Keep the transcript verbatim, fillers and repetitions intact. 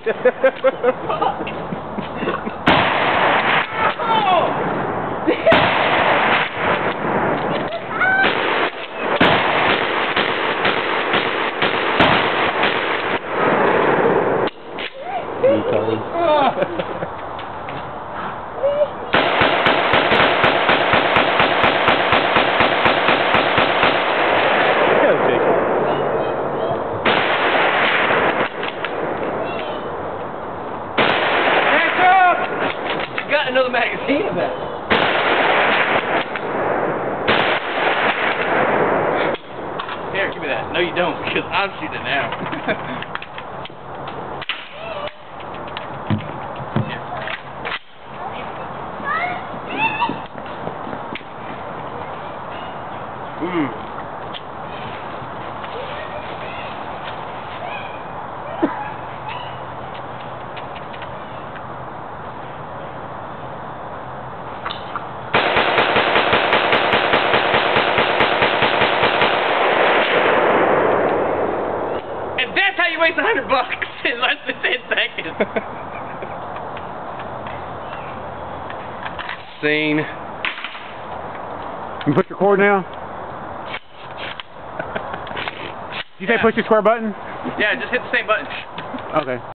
Got another magazine of that. Here, give me that. No, you don't, because I'm shooting it now. Mmm. That's how you waste a hundred bucks in less than ten seconds. Scene. You push record now? You say Yeah. push the square button? Yeah, just hit the same button. Okay.